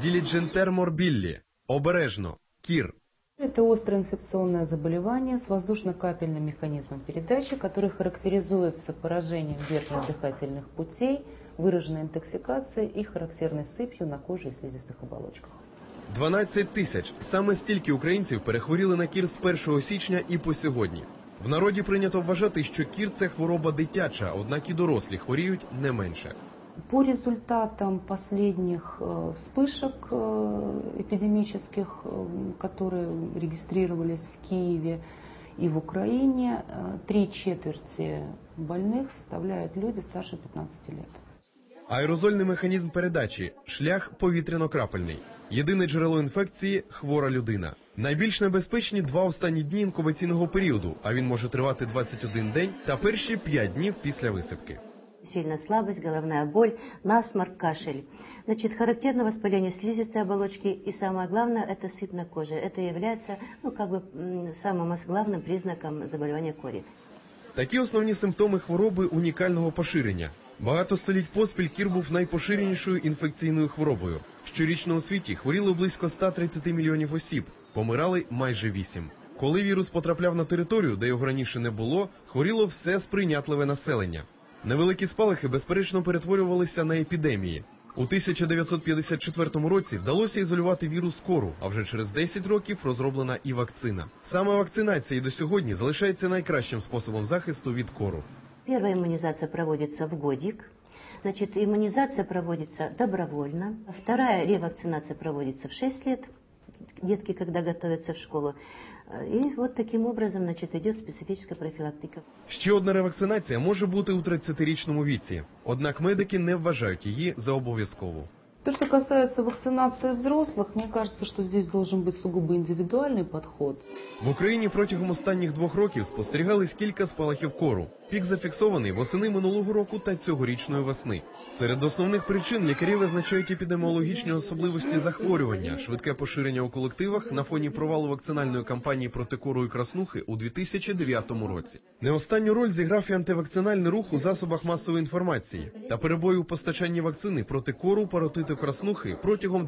Діліджентер морбіллі. Обережно. Кір. Это острое инфекционное заболевание с воздушно-капельным механизмом передачи, который характеризуется поражением верхних дыхательных путей, выраженной интоксикацией и характерной сыпью на коже и слизистых оболочках. 12 тисяч. Саме стільки українців перехворіли на кір з 1 січня і по сьогодні. В народі прийнято вважати, що кір – це хвороба дитяча, однак і дорослі хворіють не менше. По результатам последних вспышек эпидемических, которые регистрировались в Киеве и в Украине, 3/4 больных составляют люди старше 15 лет. Аерозольний механізм передачі – шлях повітряно-крапельний. Єдине джерело інфекції – хвора людина. Найбільш небезпечні 2 останні дні інкубаційного періоду, а він може тривати 21 день, та перші 5 днів після висипки. Сильная слабость, головная боль, насморк, кашель. Значит, характерно воспаление слизистой оболочки и самое главное – это сыпь на коже. Это является, самым главным признаком заболевания кори. Такі основні симптоми хвороби унікального поширення. Багато століть поспіль кір був найпоширенішою інфекційною хворобою. Щорічно у світі хворіло близько 130 мільйонів осіб, помирали майже 8. Коли вірус потрапляв на територію, де його раніше не було, хворіло все сприйнятливе населення. Невеликі спалахи, безперечно, перетворювалися на епідемії. У 1954 році вдалося ізолювати вірус кору, а вже через 10 років розроблена і вакцина. Саме вакцинація і до сьогодні залишається найкращим способом захисту від кору. Первая иммунизация проводится в годик. Значит, иммунизация проводится добровольно. Вторая ревакцинация проводится в 6 лет. Детки, когда готовятся в школу. И вот таким образом, значит, идет специфическая профилактика. Ще одна ревакцинація може бути у 30-річному віці. Однак медики не вважають її за обов'язкову. То, что касается вакцинации взрослых, мне кажется, что здесь должен быть сугубо индивидуальный подход. В Україні протягом останніх 2 років спостерігались кілька спалахів кору. Пік зафіксований восени минулого року та цьогорічної весни. Серед основних причин лікарі визначають епідеміологічні особливості захворювання, швидке поширення у колективах на фоні провалу вакцинальної кампанії проти кору і краснухи у 2009 році. Не останню роль зіграв і антивакцинальний рух у засобах масової інформації та перебої у постачанні вакцини проти кору, паротиту, краснухи протягом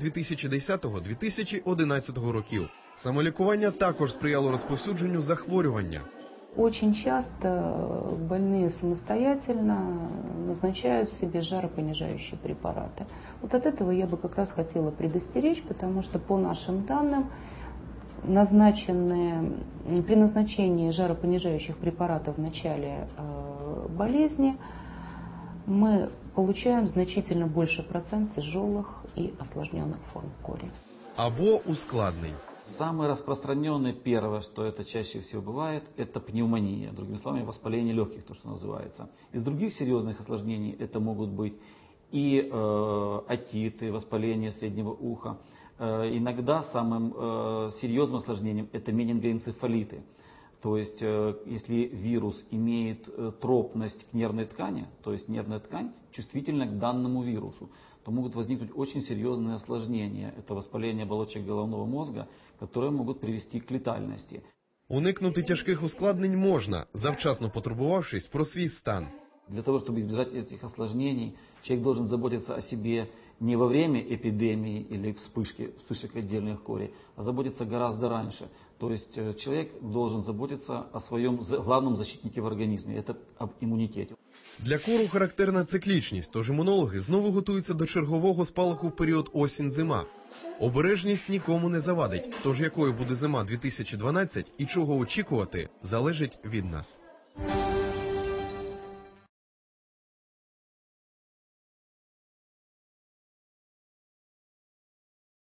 2010-2011 років. Самолікування також сприяло розповсюдженню захворювання. Очень часто больные самостоятельно назначают себе жаропонижающие препараты. Вот от этого я бы как раз хотела предостеречь, потому что по нашим данным при назначении жаропонижающих препаратов в начале болезни мы получаем значительно больше процент тяжелых и осложненных форм кори. Або ускладнень. Самое распространенное, первое, что это чаще всего бывает, это пневмония, другими словами, воспаление легких, то, что называется. Из других серьезных осложнений это могут быть и отиты, воспаление среднего уха. Иногда самым серьезным осложнением это менингоэнцефалиты. То есть, если вирус имеет тропность к нервной ткани, то есть нервная ткань чувствительна к данному вирусу, то могут возникнуть очень серьезные осложнения. Это воспаление оболочек головного мозга, которые могут привести к летальности. Уникнути тяжких ускладнень можна, завчасно потурбувавшись про свій стан. Для того, чтобы избежать этих осложнений, человек должен заботиться о себе не во время эпидемии или вспышек отдельных кори, а заботиться гораздо раньше. То есть человек должен заботиться о своем главном защитнике в организме, это об иммунитете. Для кору характерна циклічність, тож імунологи знову готуються до чергового спалаху в період осінь-зима. Обережність нікому не завадить, тож якою буде зима 2012 і чого очікувати, залежить від нас.